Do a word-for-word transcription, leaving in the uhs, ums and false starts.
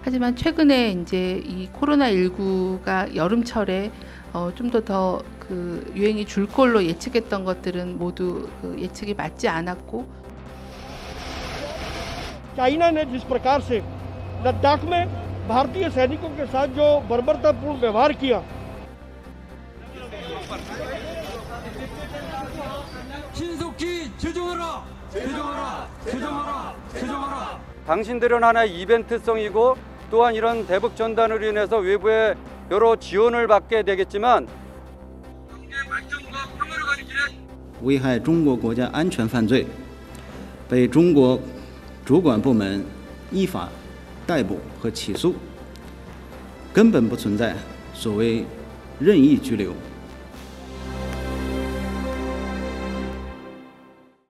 하지만 최근에 이제 이 코로나십구가 여름철에 어, 좀 더 더 그 유행이 줄 걸로 예측했던 것들은 모두 그 예측이 맞지 않았고. चाइना ने जिस प्रकार से लद्दाख में भारतीय सैनिकों के साथ जो बर्बरतापूर्ण व्यवहार किया, 신속히 제정하라, 제정하라, 제정하라, 제정하라. 당신들은 하나의 이벤트성이고 또한 이런 대북 전단으로 인해서 외부의 여러 지원을 받게 되겠지만 危害中国国家安全犯罪，被中国主管部门依法逮捕和起诉，根本不存在所谓任意拘留。